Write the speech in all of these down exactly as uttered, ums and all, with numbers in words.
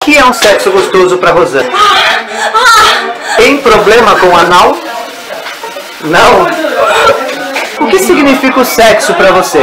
O que é um sexo gostoso pra Rosana? Tem problema com anal? Não? O que significa o sexo pra você?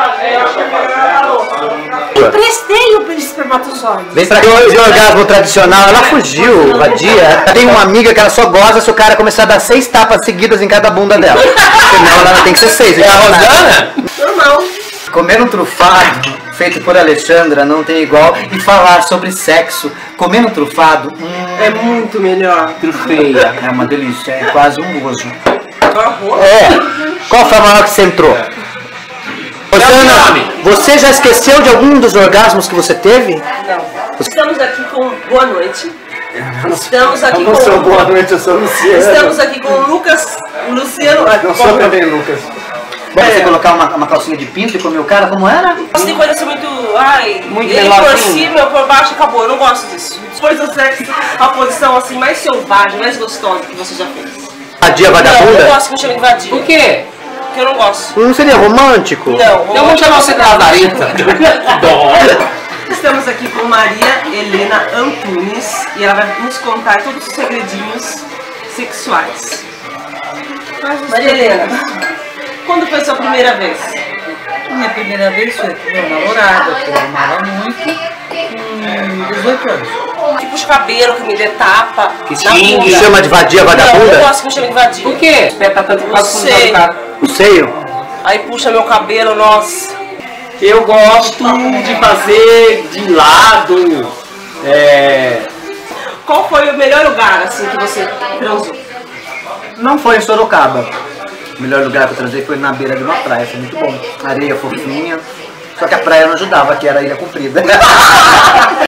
Emprestei o espermatozoide. Vem pra cá, de orgasmo tradicional, ela fugiu, vadia. Tem uma amiga que ela só goza se o cara começar a dar seis tapas seguidas em cada bunda dela. Senão ela tem que ser seis. É a Rosana? Normal. Comer um trufado feito por Alexandra não tem igual. E falar sobre sexo, comer um trufado, hum, É muito melhor. trufeia. É uma delícia, é quase um gozo. Arroz. É. Qual foi a maior que você entrou? Rosana, você já esqueceu de algum dos orgasmos que você teve? Não. Estamos aqui com boa noite. Estamos aqui Eu não sou com boa noite, eu sou Luciano. Estamos aqui com o Lucas, o Luciano. Eu sou também Lucas. Bom, você colocar uma, uma calcinha de pinto e comer o cara, como era? Tem coisa assim muito. Ai, Muito ele por melosinho. cima, eu por baixo, acabou. Eu não gosto disso. Depois do sexo, a posição assim mais selvagem, mais gostosa que você já fez. Vadia Não, eu vagabunda? gosto que me chame de vadia. Por quê? Porque eu não gosto. Não seria romântico? Não. Então vamos chamar você de Lazareta. Estamos aqui com Maria Helena Antunes e ela vai nos contar todos os segredinhos sexuais. Maria Helena, quando foi a sua primeira vez? Minha primeira vez foi com meu namorado, que eu amava muito, com dezoito anos. Que puxa o cabelo, que me dê tapa. Que na xingue. bunda. Chama de vadia Não, eu vagabunda? gosto que me chame de vadia. Por quê? Espeta tanto que quase Não sei. com o cara. O seio? Aí puxa meu cabelo, nossa. Eu gosto de fazer de lado. É... Qual foi o melhor lugar assim que você transou? Não foi em Sorocaba. O melhor lugar que eu transei foi na beira de uma praia, foi muito bom. Areia fofinha. Só que a praia não ajudava, que era a ilha comprida.